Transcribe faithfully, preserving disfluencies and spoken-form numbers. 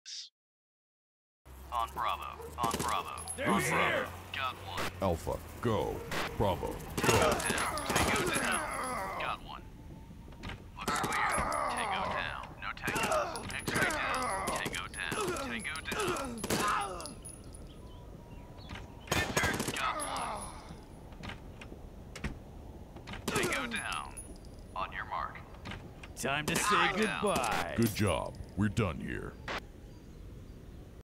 On Bravo. On Bravo. Who's here? Got one. Alpha, go. Bravo, Tango go. down. Tango down. Got one. Looks clear. Tango down. No tango. X-ray down. Tango down. Tango down. Got one. Tango down. On your mark. Time to say goodbye. Good job. We're done here.